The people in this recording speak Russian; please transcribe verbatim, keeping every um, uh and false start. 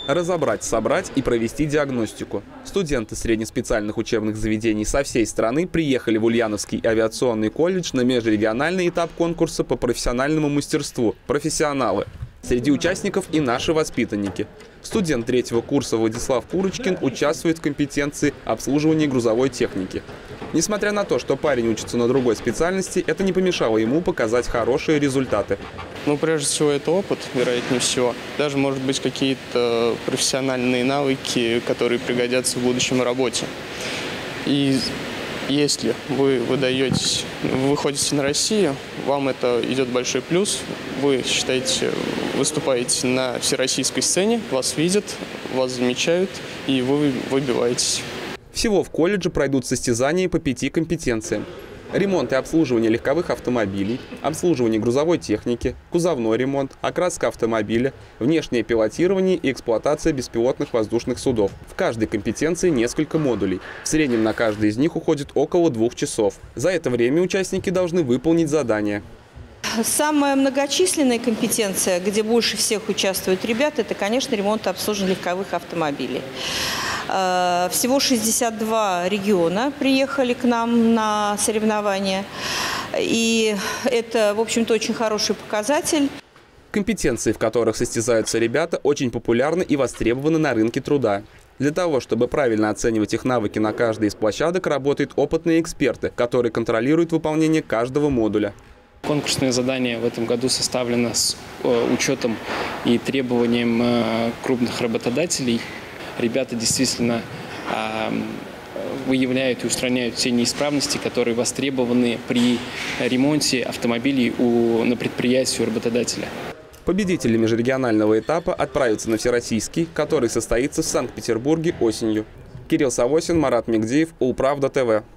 Разобрать, собрать и провести диагностику. Студенты среднеспециальных учебных заведений со всей страны приехали в Ульяновский авиационный колледж на межрегиональный этап конкурса по профессиональному мастерству «Профессионалы». Среди участников и наши воспитанники. Студент третьего курса Владислав Курочкин участвует в компетенции обслуживания грузовой техники. Несмотря на то, что парень учится на другой специальности, это не помешало ему показать хорошие результаты. Ну, прежде всего, это опыт, вероятнее всего. Даже, может быть, какие-то профессиональные навыки, которые пригодятся в будущем работе. И если вы выдаетесь, вы выходите на Россию, вам это идет большой плюс. Вы, считаете, выступаете на всероссийской сцене, вас видят, вас замечают, и вы выбиваетесь. Всего в колледже пройдут состязания по пяти компетенциям. Ремонт и обслуживание легковых автомобилей, обслуживание грузовой техники, кузовной ремонт, окраска автомобиля, внешнее пилотирование и эксплуатация беспилотных воздушных судов. В каждой компетенции несколько модулей. В среднем на каждый из них уходит около двух часов. За это время участники должны выполнить задания. Самая многочисленная компетенция, где больше всех участвуют ребята, это, конечно, ремонт и обслуживание легковых автомобилей. Всего шестьдесят два региона приехали к нам на соревнования. И это, в общем-то, очень хороший показатель. Компетенции, в которых состязаются ребята, очень популярны и востребованы на рынке труда. Для того, чтобы правильно оценивать их навыки на каждой из площадок, работают опытные эксперты, которые контролируют выполнение каждого модуля. Конкурсное задание в этом году составлено с учетом и требованием крупных работодателей. Ребята действительно выявляют и устраняют все неисправности, которые востребованы при ремонте автомобилей у, на предприятии у работодателя. Победители межрегионального этапа отправятся на всероссийский, который состоится в Санкт-Петербурге осенью. Кирилл Савосин, Марат Мигдиев, Улправда ТВ.